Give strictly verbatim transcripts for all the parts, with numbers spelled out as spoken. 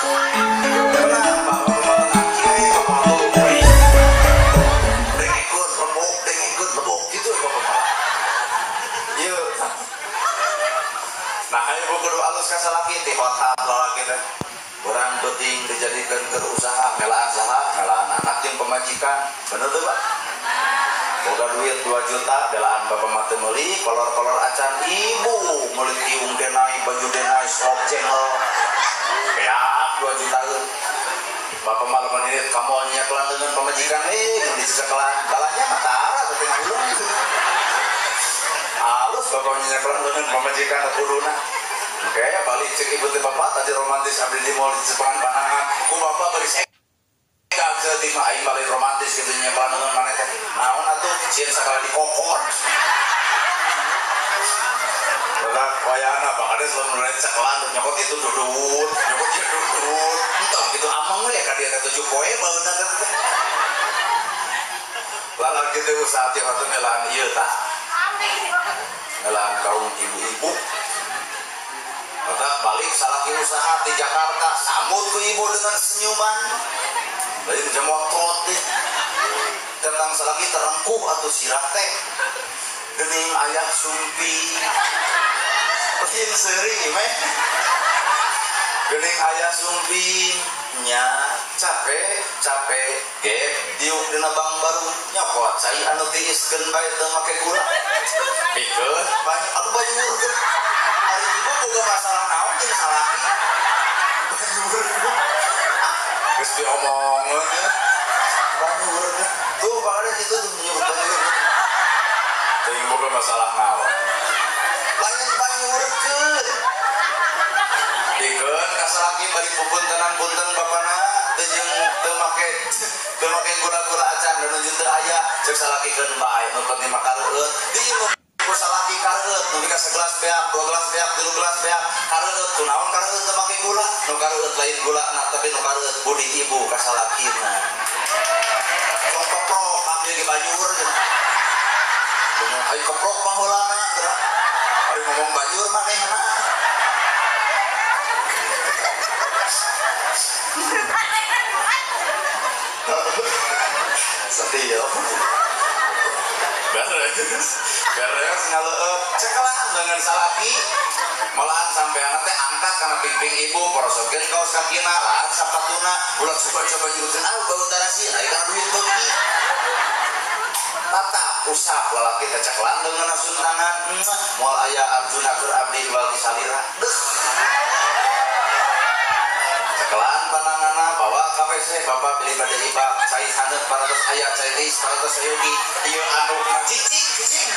dijadikan ke usaha melaan saha melaan anak yang pemajikan bener tuh Pak boga duit dua juta belaan bapak mati meuli kolor-kolor acan ibu meuli tiung denai baju denai slop channel ya dua juta bapak malam ini kamu nyekelan dengan pemajikan eh di sekelan balanya matara tapi ngulung halus bapak nyekelan dengan pemajikan kuduna kayak balik cek ibu teh bapak tadi romantis abdi di mall di Sepangan Panangan ku bapak beri saya gak ke tim aing balik romantis gitu nyekelan dengan mana teh naon atuh sieun sakala di kokor bapak wayana bang ada selalu mulai cekelan nyokot itu dudut nyokot itu dudut entah gitu amang we ka dia tujuh poe baeuna teh lalu kita usaha tiap waktu melaan ieu tah melaan kaum ibu-ibu maka balik salaki usaha di Jakarta sambut ke ibu dengan senyuman lain jamuan toti tentang salaki terengkuh atau sirah teh gening ayah sumpi pehin sering meh gening ayah sumpi nya capek capek gep diuk dina bang baru nyokot saya anu tiiskeun bae teu make gula pikeun banyak atuh banjur hari ibu boga masalah naon jeung salaki banjur geus diomongkeun banjur tuh bakal itu tuh nyebut banjur teuing boga masalah naon lain banjurkeun dikeun ka salaki bari pupuntenan-punten bapana teu jeung teu make teu make gula-gula acan dan nunjun teu aya ceuk salakikeun bae nu penting mah kareueut dieu ku salaki kareueut nu dika segelas beak dua gelas beak tilu gelas beak kareueut tu naon kareueut teu make gula nu kareueut lain gulana tapi nu kareueut budi ibu ka salakina tong keprok ambil ge banjur bener ai keprok mah heulana ari ngomong banjur manehna sedih ya beres beres ngaleueut cekelan dengan salaki malahan sampai anak teh angkat karena pingping ibu poroskeun kaos kakina lahan sapatuna ulah coba-coba nyurutin ah bau tarasi nah ikan duit beuki tata usap lalaki teh cekelan dengan asun tangan moal aya Arjuna keur abdi wal salira deuh cekelan pananganna bawa ka W C bapak beli bade iba cai sandeut paratos aya cai ris paratos sayugi ieu anu cicing cicing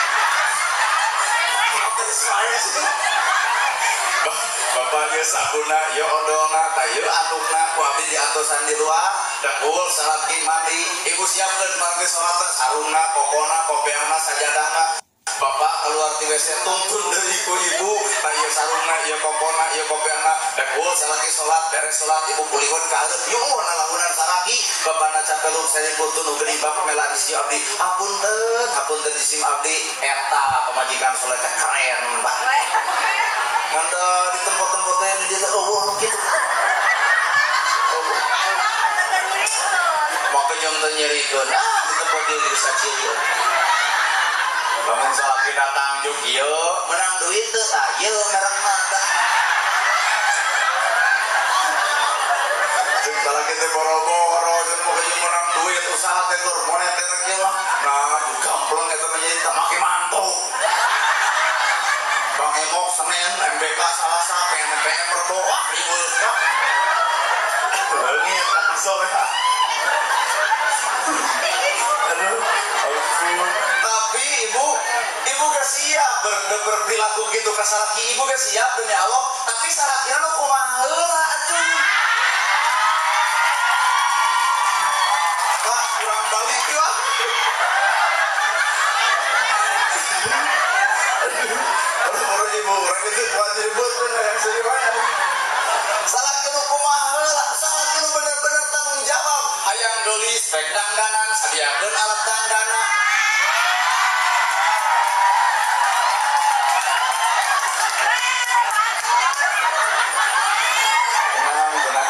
bapak ieu sabuna ieu odolna tah ieu andukna ku abdi diatosan di luar dengkul salaki mandi ibu siapkeun mangke salat sarungna kokona kopiahna sajadahna bapak keluar di W C tuntun deui ku ibu tah ieu sarungna ieu kokona ieu kopiahna dengkul salaki salat beres salat ibu kulihun ka hareup yuh nalahunan salaki bapana can pelung saripun nu geuning bapak melaan isi abdi hapunten hapunten isim abdi eta pemajikan soleh teh keren Pak manda di tempat-tempat teh di dia oh kitu maka jeung teu nyerikeun ah di tempat dia di sacieun lamun salaki datang juk ieu menang duit teu tah ieu merekna tah jeung salaki teh boro-boro jeung moga jeung menang duit usaha teh tur moneter ge lah nah gampleng eta mah jadi tah make mantu Bang Emok Senin M B K Salasa P M P M Rebo wah riweus ka leungit sok ya aduh ampun tapi ibu ibu gak siap ber, berperilaku gitu ke salaki ibu gak siap demi Allah tapi salakina nu kumaha heula atuh Pak kurang balik ya aduh ibu orang itu buat ribut yang sedih salakina kumaha heula salakina bener-bener tanggung jawab hayang gelis pek dandanan sadiakeun alat dandana tenang tenang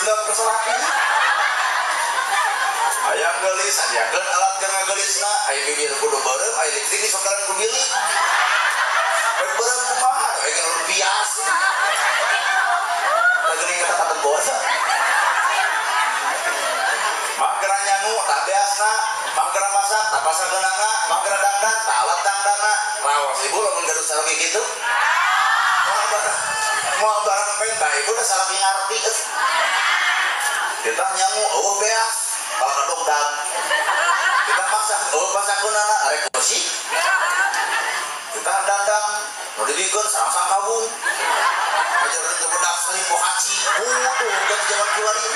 dendam ke salaki ayam gelis sadiakeun alat keur ngagelisna aya bibir kudu beureum aya listrik di sokaran ku bilik bae beureum kumaha aya keur bias lagi kata kata bosa mangkara nyangu tak biasna mangkara masak tak pasak geunangna mangkara dandan tak alat dandana raos ibu lamun gaduh salaki kitu moal barang moal barang penta ibu udah salaki ngarti kita nyangu eueuh beas kalau kadongdang kita masak eueuh pasak geunangna arek kursi kita dandang nu dibikeun sareng-sareng kabung ngajarkeun ke budak seribu haji waduh udah zaman kiwari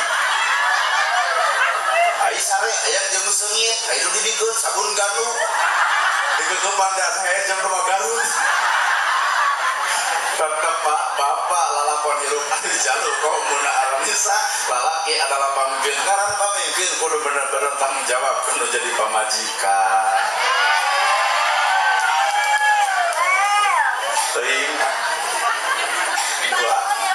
ai sare aya jeung seungit aya nu dibikeun sabun ganu dibikeun pandan saya jeung rumah garut tetep pak bapak lalakon hirup adi jalur kaum muna alam nisa lalaki adalah pemimpin karena pemimpin kudu bener-bener tanggung jawab kudu jadi pamajikan sering dua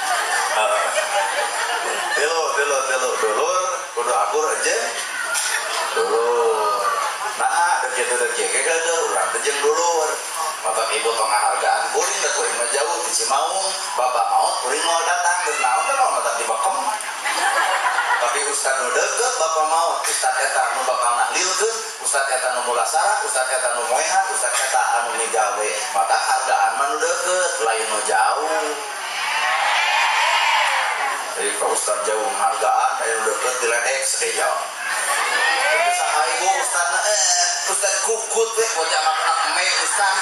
telo telo telo dulur kudu akur aja dulur nah dek kitu dek kieu ge urang teh jeung dulur mata ibu tengah hargaan kuring da kuring mah jauh di Cimaung bapak maot kuring mau datang geus naon teh mah tak dibekem tapi ustad nu deukeut bapak maot ustad eta nu bakal nahlilkeun ustad eta nu mulasara ustad eta nu moehat ustad eta anu migawe mata hargaan mah nu deukeut lain nu jauh jadi ka ustad jauh hargaan aya nu deukeut diledek sadeja saha ibu ustadna eh ustad kukut we bocah anak me ustad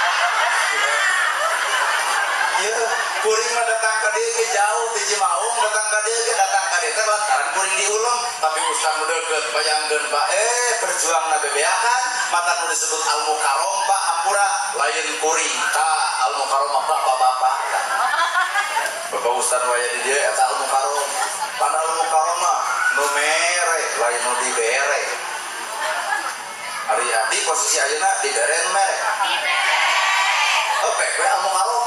ya kuring mah datang ka dieu ge jauh di Cimaung datang ka dieu ge datang ka dieu teh lantaran kuring diulung tapi ustad nu deukeut bayangkeun Pak eh berjuangna bebeakan mata nu disebut al mukarrom Pak hampura lain kuring ta al mukarrom bapak-bapak bapak ustad waya di dieu eta al mukarrom pan al mukarrom mah nu mere lain nu dibere ari abdi posisi ayeuna dibere nu mere oh pek we al mukarrom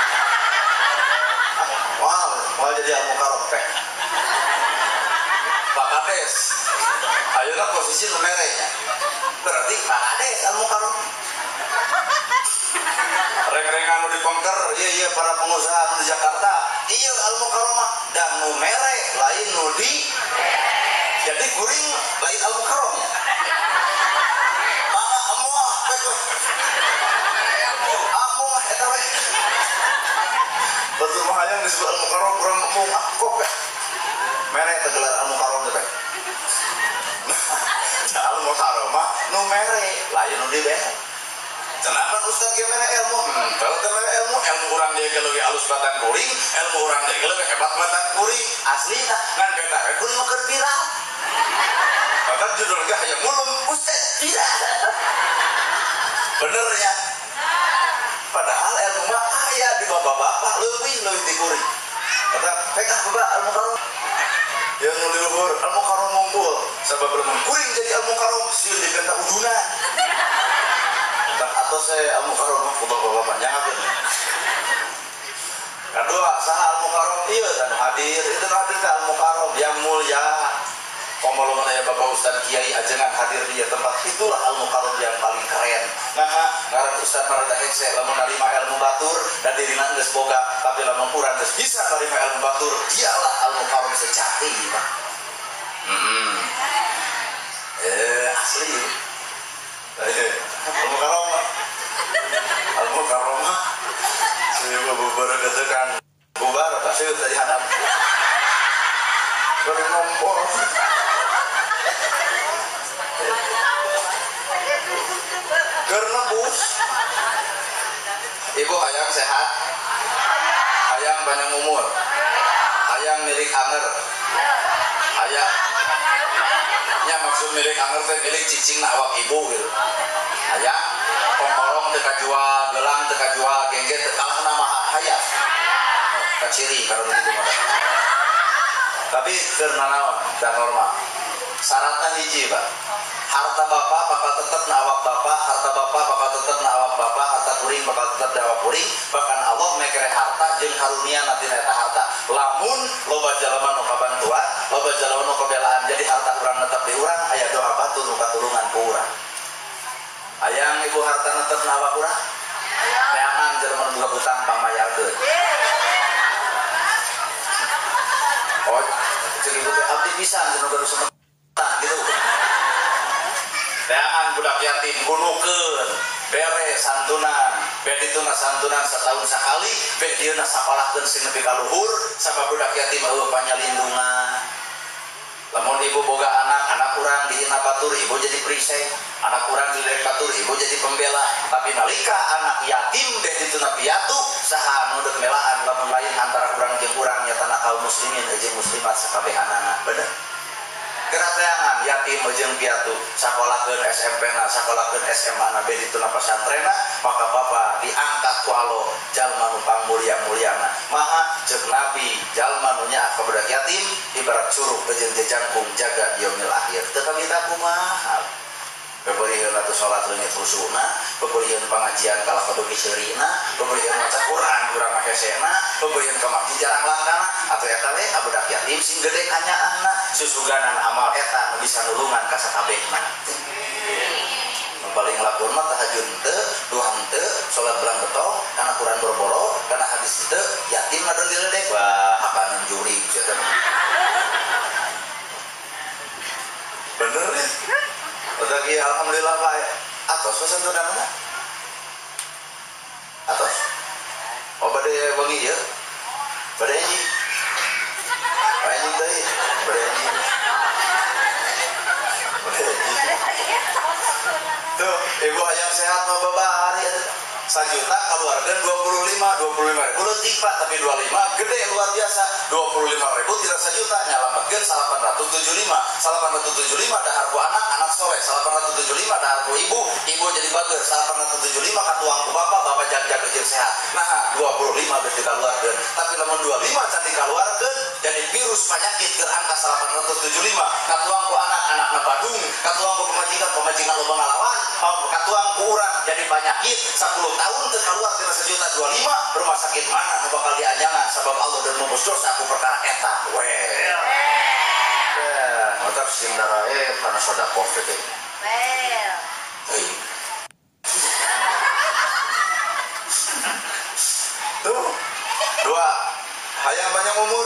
wow mau jadi al mukarrom pek Pak Kades ayeuna posisi nu mere nya berarti Pak Kades al mukarrom reng-rengan nu dipengker ieu ieu para pengusaha di Jakarta ieu al mukarrom dan nu mere lain nu di jadi kuring lain al mukarrom mana amuah pek amuah eta we betul mah hayang disebut al mukarrom kurang ngomong ah kok pek mere teh gelar al mukarrom teh pek al mukarrom mah nu mere lain nu di bere kenapa ustad ge mere ilmu hmm, kalau teh mere ilmu ilmu urang dia ge leuwih alus batan kuring ilmu urang dia ge leuwih hebat batan kuring aslina ngan beta we kuring mah keur viral padahal judul ge aya mulung ustad viral bener ya padahal ilmu mah aya di bapak-bapak leuwih leuwih di kuring kata pek ah bapak al mukarrom yang nu di luhur al mukarrom ngumpul sabab lamun kuring jadi al mukarrom sieun dipenta udunan atau saya al mukarrom ku bapak-bapak nyangakeun kedua saha al mukarrom ieu dan hadir itu hadir ka al mukarrom yang mulia pemuluman aya bapak ustad kiai ajengan hadir di tempat itulah al mukarrom yang paling keren nah ngaran ustad marada hese lamun narima ilmu batur dan dirina geus boga tapi lamun urang geus bisa narima ilmu batur dialah al mukarrom sejati Pak heeh eh asli eh al mukarrom al mukarrom saya bubar katakan bubar pasti tadi hadap bernompor karena bus ibu hayang sehat hayang panjang umur hayang milik anger hayang nya maksud milik anger teh milik cicing na awak ibu gitu hayang kongkorong teu kajual gelang teu kajual gengget teu kalah nama hayang kaciri karena itu mah tapi keur nanaon dan normal syaratna hiji Pak harta bapak bakal tetep na awak bapak harta bapak bakal tetep na awak bapak harta kuring bakal tetap dawa kuring, bahkan Allah mekere harta jeung karunia na tina eta harta. Lamun loba jalema nu kabantuan, loba jalema nu kabelaan jadi harta urang netep di urang, aya doa batur nu katulungan ku urang. Hayang ibu harta netep na awak urang? Teangan jelema nu boga hutang pangmayarkeun. Oh, cek ibu teh abdi pisan cenah geus semetan gitu. Teangan budak yatim gunukeun, bere santunan, bere dituna santunan setahun sekali, bere dieuna sakolahkeun sing nepi ka luhur, sabab budak yatim eueuh panyalindungan. Lamun ibu boga anak, anak kurang dihina batur, ibu jadi perisai, anak kurang dilek batur, ibu jadi pembela. Tapi nalika anak yatim deh dituna piatu, saha nu deuk melaan lamun lain antara kurang jeung kurang nya tanah kaum muslimin jeung muslimat sakabehanana. Bener? Kerateangan yatim jeung piatu sakolahkeun S M P na sakolahkeun S M A na be dituna pasantrena maka bapa diangkat ku Allah jalma nu pangmulia-muliana maha ceuk nabi jalma nu nyaah ka budak yatim ibarat curug jeung jejangkung jaga di yaumil akhir teu kabita kumaha bebeurieun atuh salat leungit khusukna bebeurieun pangajian kala kadogi seurina bebeurieun maca Quran urang mah hesena bebeurieun ka masjid jarang langkana atuh eta we ka budak yatim sing gede kanyaanna susuganan amal eta nu bisa nulungan ka sakabehna. Nu paling lakur mah tahajud teu, duha teu, salat belang betong, kana Quran borboro, kana hadis teu, yatim mah deul diledek wah hakanan juri gitu. Bener nih. Udah ki alhamdulillah Pak. Atos pesan tu nama. Atos. Oh bade wangi ya. Bade ini. Bade ini deh. Bade ini. Bade ini. Tuh, ibu hayang sehat mah babari atuh. Sajuta keluarkan dua puluh lima, dua puluh lima ribu letik Pak, tapi dua puluh lima gede luar biasa. dua puluh lima ribu tidak sejuta nyalamatkeun salapan ratus tujuh puluh lima. salapan ratus tujuh puluh lima dahar ku anak, anak soleh. salapan ratus tujuh puluh lima dahar ku ibu, ibu jadi bager. salapan ratus tujuh puluh lima ka tuang ku bapak, bapak jaga-jaga jeung sehat. Nah, dua puluh lima geus dikaluarkeun. Tapi lamun dua puluh lima can dikaluarkeun jadi virus penyakit ke angka salapan ratus tujuh puluh lima. Ka tuang ku anak, anakna badung, ka tuang ku pemajikan, pemajikan loba ngalawan, ka tuang ku urang jadi penyakit sepuluh tahun ke keluar tina sejuta dua puluh lima rumah sakit mana nu bakal dianjangan sebab Allah dan membus dosa aku perkara eta we ya motor sing darae kana sedekah teh well tuh dua hayang banyak umur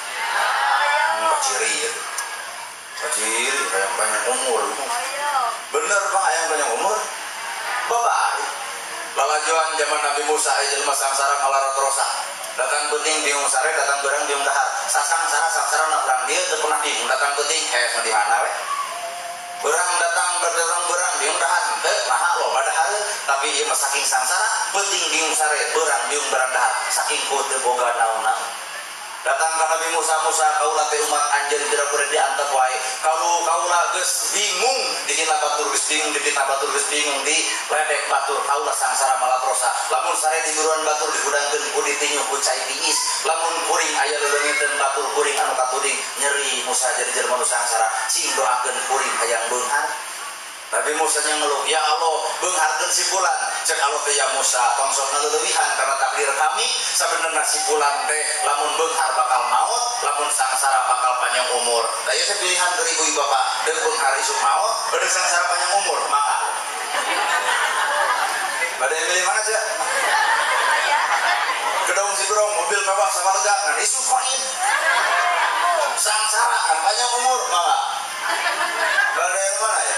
ciri ya ciri hayang banyak umur bener Pak hayang banyak umur bapak lalajuan zaman Nabi Musa jelema sangsara ngalarat rosa datang penting bingung sare datang berang bingung dahar sasangsara sangsara na urang dia teu pernah bingung datang penting he di mana we urang datang berdatang berang bingung dahar teu naha loba dahar tapi ieu mah saking sangsara penting bingung sare berang bingung berang dahar saking ku teu boga naon-naon datang ka Nabi Musa Musa kaula teh umat anjeun tidak boleh diantek wae kalau kaula geus bingung dikina batur geus bingung dikina batur geus bingung di ledek batur kaula sangsara malatrosa lamun sare di buruan batur digudangkeun ku ditinyu ku cai tiis lamun kuring aya leungeun batur kuring anu katuding nyeri Musa jadi jelema nu sangsara cing doakeun kuring hayang beunghar Nabi Musa yang ngeluh, ya Allah, beungharkeun si fulan. Cek Allah teh ya Musa, tongsok ngaleuwihan karena takdir kami sabenerna si fulan teh lamun beunghar bakal maut, lamun sangsara bakal panjang umur. Da ieu teh pilihan dari ibu bapak, deuk beunghar isuk maut, deuk sangsara panjang umur, mangga. Bade milih mana aja? Gedung si gerong, mobil mewah sama lega, ngan isuk koin. Sangsara kan panjang umur, mangga. Bade mana ya?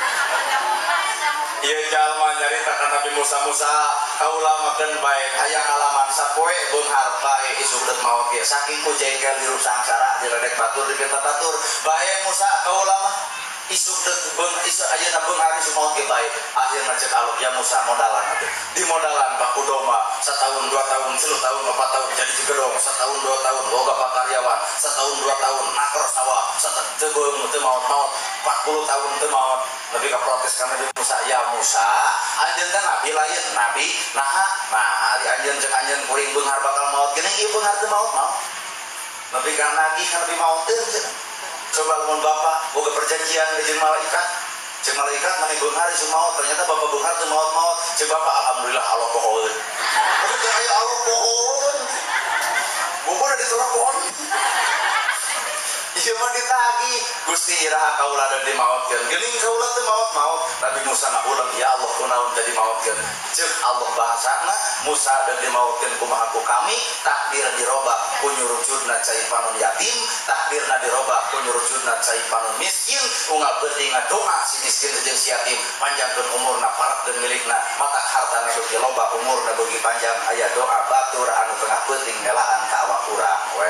Ieu jalma nyarita ka Nabi Musa Musa kaula makeun bae hayang halaman sapoe beunghar bae isuk deuk maot ge saking ku jengkel di sangsara diledek batur dipeta batur bae Musa kaula mah isuk deuk beung isuk ayeuna beunghar isuk maot ge bae akhirna cek Allah ya Musa modalan atuh di modalan baku doma setahun dua tahun tilu tahun empat tahun jadi digedong setahun dua tahun boga pakaryawan setahun dua tahun nakor sawah setahun teu beung teu maot-maot empat puluh tahun teu maot Nabi ka protes kana Nabi Musa ya Musa anjeun teh nabi lain nabi naha nah ari anjeun cek anjeun kuring beunghar bakal maot geuning ieu beunghar teu maot maot Nabi ka nagih ka Nabi maot teu coba lamun bapak boga perjanjian jeung malaikat cek malaikat mana beunghar ieu maot ternyata bapak beunghar teu maot-maot cek bapak alhamdulillah Allah pohoeun tapi teu aya Allah pohoeun bubur ditelepon ieu mah ditagi Gusti iraha kaula dan dimaotkeun geuning kaula teu maot-maot tapi Musa ngahulang ya Allah kunaon tadi maotkeun ceuk Allah bahasana Musa dan dimaotkeun kumaha ku kami takdir dirobah ku nyurujudna cai panon yatim takdirna dirobah ku nyurujudna cai panon miskin unggal penting ngadoa si miskin jeung si yatim panjangkeun umurna paratkeun milikna matak hartana beuki loba umurna beuki panjang aya doa batur anu tengah penting ngelaan ka awak urang we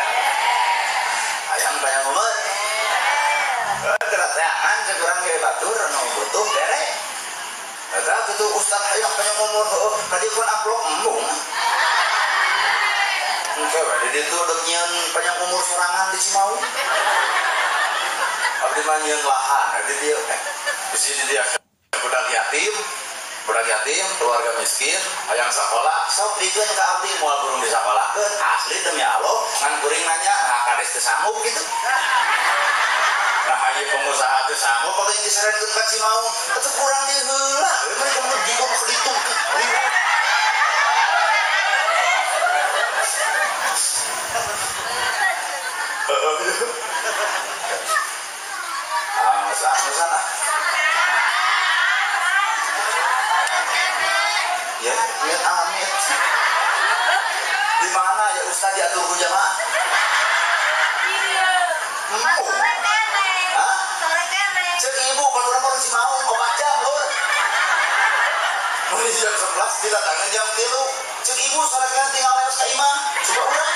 ayang bayang umur gerak teangan sekurang ge batur anu butuh bere eta kitu ustad hayang bayang umur heuh kadieun amplop embung engke we di ditu deuk nyieun panjang umur sorangan di Cimaung abdi mah nyieun lahan di dieu di sini dia budak yatim budak yatim keluarga miskin hayang sakola sok dikeun ka abdi moal burung disakolahkeun asli demi Allah ngan kuring nanya nah kades teu sanggup gitu nah hayu pengusaha teu sanggup paling disarankeun ka Cimaung atuh kurang di heula we mah di kok ditu ah sana sana ya, lihat amit. Di mana ya Ustaz diatur ku jamaah? Mau? Hah? Cek ibu kalau orang orang Cimaung opat jam lur. Mulai jam sebelas didatangan jam tilu. Cek ibu sarekan tinggal leos ka imam. Coba urang.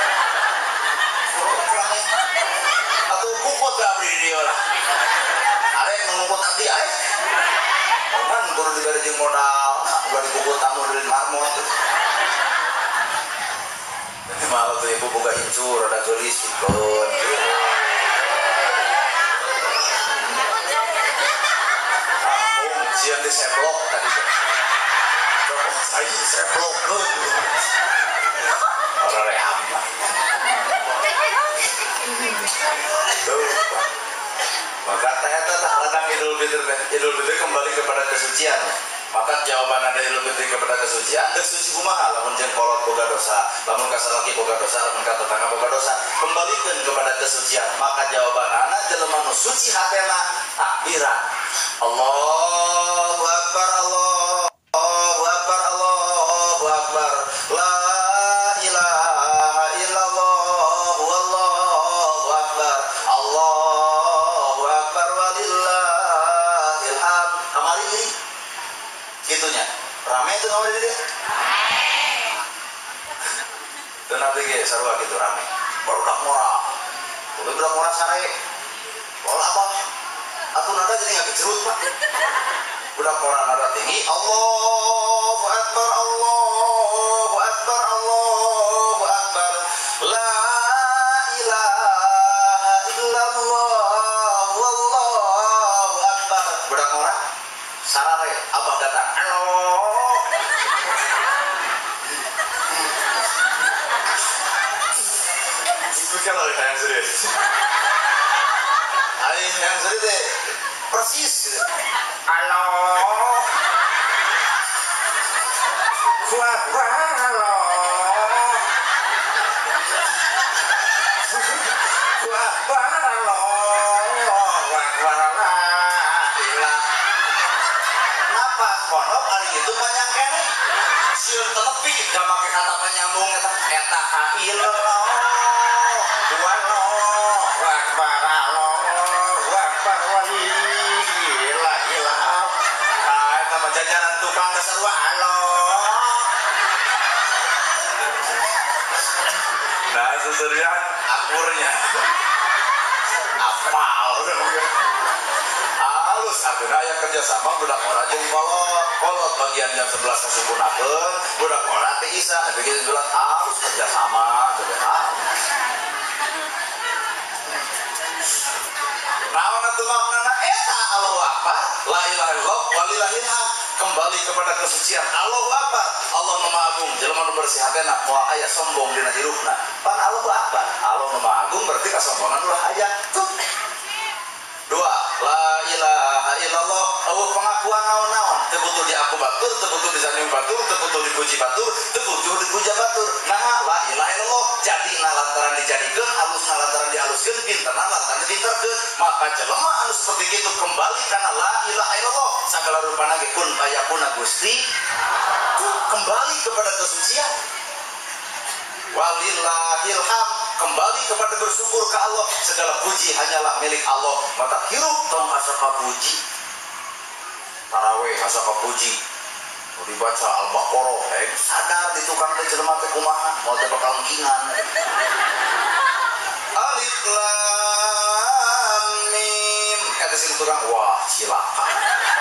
Urang nih. Atuh puput ke abdi di dia lah. Arek nungkut abdi arek. Kan kudu diberi jeung modal. Gua dipukul tamu dari marmot ini malah tuh ibu buka incur ada gelis ikon ambung siang di seblok tadi coba saya seblok orang reham tuh maka tanya tentang Idul Fitri Idul Fitri kembali kepada kesucian maka jawaban ada Idul Fitri kepada kesucian dan suci kumaha lamun jeung kolot boga dosa lamun kasalaki boga dosa lamun ka tetangga boga dosa kembalikan kepada kesucian maka jawaban anak jelema nu suci hatena takbiran Allahu Akbar Allahu Akbar Allahu Akbar la ilaha illallah wallahu akbar Allahu Akbar walillahil hamd kamari ini gitunya rame itu ngawal dia dan nanti ge sarua gitu rame baru dak murah udah udah murah sare baru apa atuh nada jadi nggak kecerut pak udah murah nada tinggi Allahu Akbar Allahu Akbar Allahu Akbar la ilaha illallah wallahu akbar budak murah sarare abah datang halo itu kan oleh yang serius ay yang serius deh persis halo kuat halo kuat halo pondok hari itu banyak kene sieun telepi da make kata penyambung eta eta illallah wallahu akbar Allahu akbar walillahil hamd ah eta mah jajaran tukang sarua Allah nah seserian akurnya apal halus akhirnya aya kerjasama budak ora jeung kolot kolot bagian jam sebelas kasubunakeun budak ora teh isa begitu bulat halus kerjasama teh naon atuh maknana eta Allahu Akbar la ilaha illallah walillahil hamd kembali kepada kesucian Allahu Akbar Allah nu Maha Agung jelema nu bersih hatena moal aya sombong dina hirupna pan Allahu Akbar Allah nu Maha Agung berarti kasombongan ulah aya tuh dua la ilaha batur, teu butuh disanding batur, teu butuh dipuji batur, teu butuh dipuja batur. Nah, la ilaha illallah jadi lantaran dijadikeun, halusna lantaran dihaluskeun, pinterna lantaran dipinterkeun. Maka jelema anu seperti itu kembali kana la ilaha illallah. Sagala rupana ge kun payakuna Gusti. Kembali kepada kesucian. Walillahil hamd, kembali kepada bersyukur ke Allah. Segala puji hanyalah milik Allah. Mata hirup tong asa kapuji. Tarawih asa kapuji. Mau dibaca Al-Baqarah, eh sadar di tukang teh jelema teh kumaha, mau teh bakal ngkingan. Alif lam mim. Eta sing kurang wah silakan.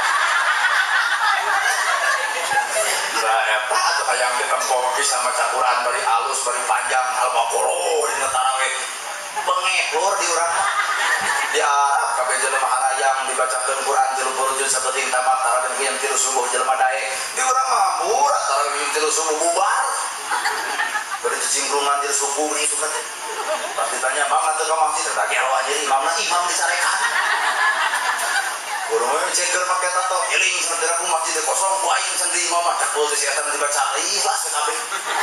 Nah, eta atuh hayang ditempo bisa maca Quran bari alus bari panjang Al-Baqarah dina tarawih. Bengek lur di urang. Di Arab kabeh jelema harayang dibacakeun Quran tilu puluh juz sabeting tamat tarawih yang tilu subuh jelema daek. Di urang mah murah tarawih tilu subuh bubar. Bari cicingkrungan tilu subuh ni suka teh. Pas ditanya bang atuh ka masjid da ge awa jadi imamna imam disarekan. Urang mah ceker make tato eling sementara ku masjid kosong ku aing sendiri imam cak teu setan dibaca ikhlas kabeh.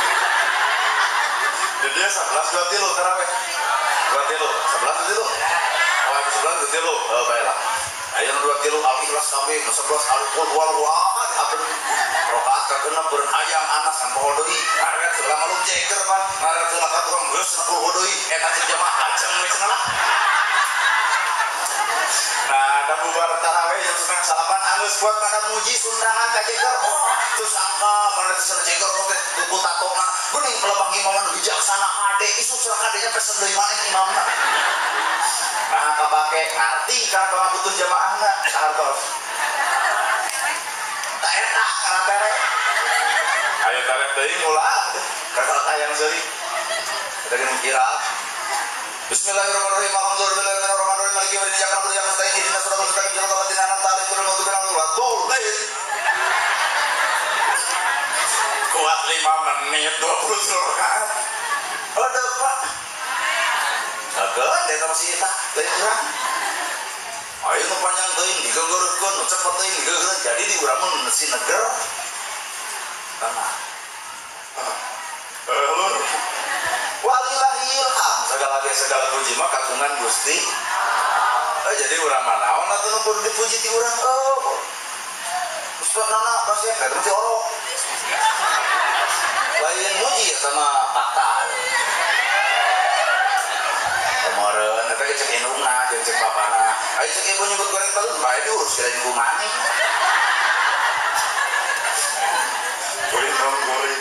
Jadi sebelas dua tilu tarawih. dua tilu, sebelas dua tilu. Oh, sebelas dua tilu. Oh, baiklah. Ayo dua tilu al-ikhlas kabeh, sebelas al-qul huwallahu ahad. Apa rakaat kagenep beureun hayang anas kan poho deui. Ngaret heula malum ceker pan. Ngaret heula ka tukang geus poho deui eta jamaah ajeng we cenah. Nah, ada bubar tarawih jam setengah salapan alus buat pada muji sundangan ka jeger. Oh, terus angka pada terus jeger oke tuku tatona. Geuning pelebang imaman bijaksana ade isuk surah kadenya pesen deui maneh imamna. Nah, kapake ngarti kana kalau butuh jamaahna sahartos. Tak eta kana tere. Ayo tarik deui ngulah. Kakak tayang seuri. Kita geus kira. Bismillahirrahmanirrahim. Alhamdulillahirrahmanirrahim. Maliki yaumiddin. Iyyaka na'budu wa iyyaka nasta'in. Ihdinas siratal mustaqim. Siratal ladzina an'amta 'alaihim ghairil maghdubi 'alaihim waladdallin. Kuat lima menit dua puluh rakaat. Ada Pak. Ageun eta masih eta teuing urang. Ayo nu panjang teuing digeugeurkeun, nu cepet teuing digeugeurkeun. Jadi di urang mun si neger. Kana. Halo. Walillahil hamd, segala segala puji mah kagungan Gusti. Oh, jadi urang manaon atuh nu kudu dipuji ti urang. Oh. Ustaz nana pasti kada mesti orok. Lain muji sama patal. Kemarin eta ge cek indungna jeung cek bapana. Aya cek ibu nyebut goreng telur bae diurus kirain ku maneh. Goreng goreng.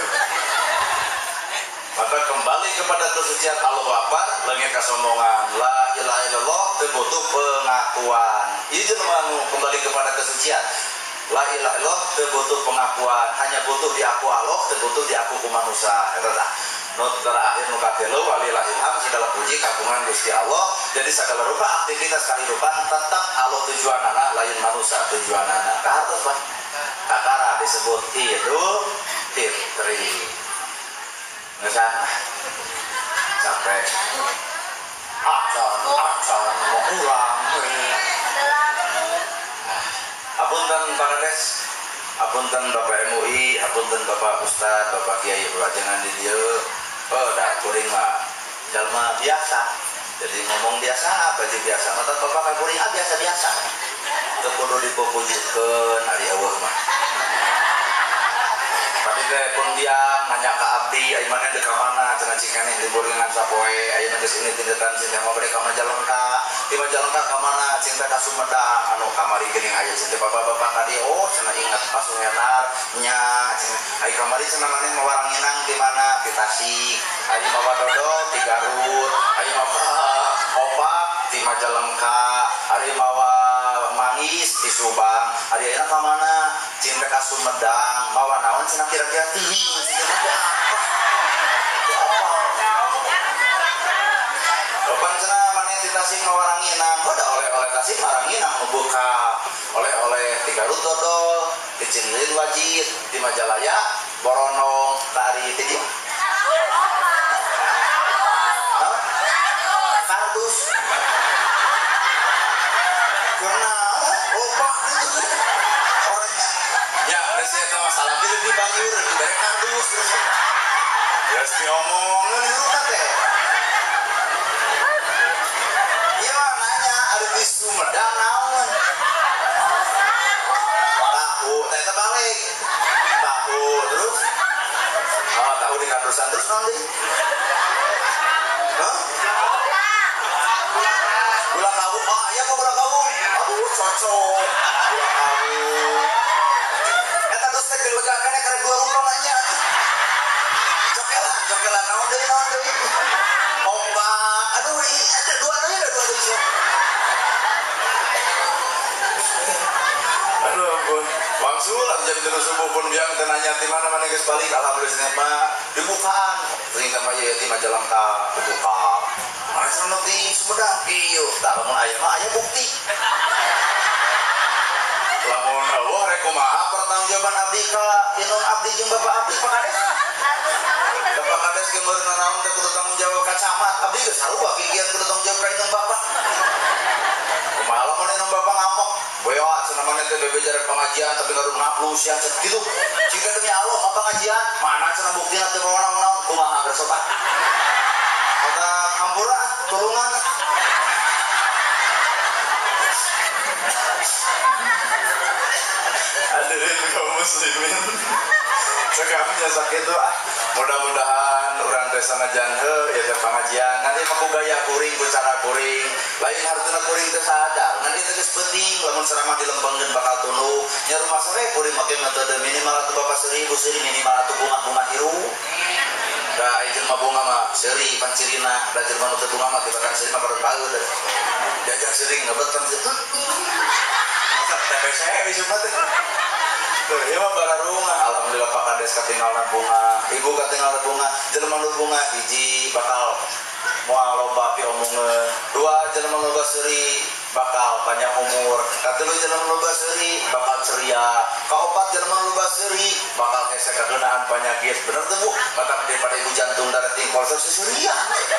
Maka kembali kepada kesucian Allah Akbar, leungit kasombongan. La ilaha illallah teu butuh pengakuan. Ieu jelema nu kembali kepada kesucian. La ilaha illallah teu butuh pengakuan, hanya butuh diaku Allah, teu butuh diaku ku manusia. Eta tah. Nu terakhir nu katelu walillahil hamd, segala puji kagungan Gusti Allah. Jadi segala rupa aktivitas kehidupan tetap Allah tujuanana, lain manusia tujuanana. Kahartos Pak. Kakara disebut Idul Fitri. Ngesan sampai acan acan mau pulang. Apunten Pak Kades, apunten Bapak M U I, apunten Bapak Ustad, Bapak Kiai Ulajangan di dieu. Oh, dah kuring mah jalma biasa. Jadi ngomong biasa, baju biasa. Mata Bapak kuring ah biasa-biasa. Teu kudu dipupujikeun ari eueuh mah. Tadi teh pun dia nanya ke abdi, ayo mana dek mana, cenah cikane libur dengan sapoe, ayo nanti sini tindetan sini mau balik ke Majalengka, di Majalengka ke mana, cinta ke Sumedang, anu kamari geuning aya cinta bapak-bapak tadi, oh cenah ingat pas Sungenar, nya, ayo kamari cenah mana mawarang nginang di mana, di Tasik, ayo bawa dodol di Garut, ayo bawa opak di Majalengka, ayo bawa mangis di Subang, ayo enak ke mana, cinta ke Sumedang, bawa naon cenah kira-kira tinggi cenah apa? Lopan cenah maneh di Tasik mawaranginang, udah oleh-oleh Tasik mawaranginang membuka oleh-oleh di Garut dodol, di Cinlin wajib, di Majalaya boronong tari ti dieu. Kardus. Karena opak itu orang ya geus diomongkeun dulu teh. Ieu nanya ari di Sumedang naon? Tahu, teh teh balik. Tahu terus. Oh, tahu di kadusan terus naon deui? Hah? Gula kawung. Oh, iya kok gula kawung. Aduh, cocok. Gula kawung. Eta geus teh dilegakeun karena dua rupa nanya. Cokelan, cokelan naon deui naon deui. Ombak. Aduh, ada dua deui, ada dua deui. Aduh ampun, wangsulan jam tiga subuh pun biang tenanya di mana mana geus balik alhamdulillah mah dibukaan. Teuing mah ieu ti Majalengka dibuka. Asa nu ti Sumedang ieu, tah lamun aya mah aya bukti. Lamun eueuh rek kumaha pertanggungjawaban abdi ka inun abdi jeung bapak abdi Pak Kades. Bapak Kades ge meureun naon teh kudu tanggung jawab ka camat. Abdi geus sarua gigian kudu tanggung jawab ka inun bapak. Kumaha lamun inun bapak ngamok? Boya cenah maneh teh bebe jarak pengajian tapi kadung ngaplu sia kitu. Jika demi Allah apa pengajian? Mana cenah buktina teu naon-naon kumaha geus sobat. Ada hampura tulungan. Hadirin kaum muslimin. Sekarangnya sakit tuh ah. Mudah-mudahan orang desa sanajan heuh ya teh pengajian nanti mah ku gaya kuring ku cara kuring lain hartuna kuring teh sadar nanti teh geus penting lamun ceramah dilempengkeun bakal tunduk nya rumah sore kuring make metode minimal atuh bapak seribu seri minimal atuh bunga-bunga hiru da jelema bunga mah seri pancirina da jelema nu teu bunga mah tibatan seri mah kadon baeud diajak sering ngebeteng masa T B C ieu mah teh tuh ieu mah bararunga alhamdulillah Pak Kades katinggalan bunga ibu katinggalan bunga jelema nu bunga hiji bakal moal lomba pi omongeun dua jelema nu loba seuri bakal panjang umur katilu jelema nu loba seuri bakal ceria kaopat jelema nu loba seuri bakal hese kageunaan panyakit bener teu Bu matak daripada ibu jantung darah tingkol sesuria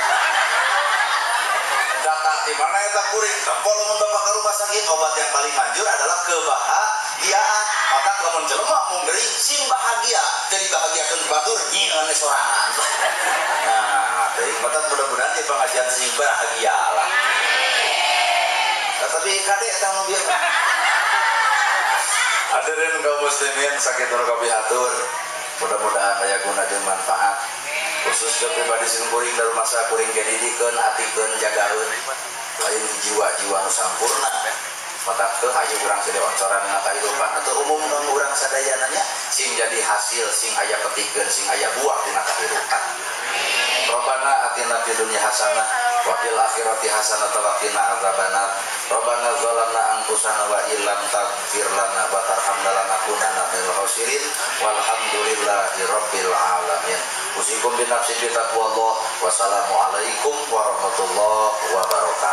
data di mana eta kuring tempol lamun bapak ka rumah sakit obat yang paling manjur adalah kebahagiaan maka lamun jelema mun geuring sing bahagia jadi bahagiakeun batur nyieun sorangan nah teuing mata mudah-mudahan di pengajian sing bahagia lah tapi kade eta nu bieu hadirin kaum muslimin sakit nu kabihatur mudah-mudahan aya guna jeung manfaat khusus ke pribadi sing kuring dari masa kuring gedidikeun atikeun jagaeun lain jiwa-jiwa nu sampurna mata teu hayu urang sile oncoran na kahirupan atau umum nu urang sadayana nya sing jadi hasil sing aya petikeun sing aya buah dina kahirupan Rabbana atina fid dunya hasanah wa fil akhirati hasanah wa qina adzabannar Rabbana zalamna anfusana wa illam taghfir lana wa tarhamna lanakunanna minal khasirin walhamdulillahi rabbil alamin usikum bi nafsi bi taqwallah wassalamu alaikum warahmatullahi wabarakatuh.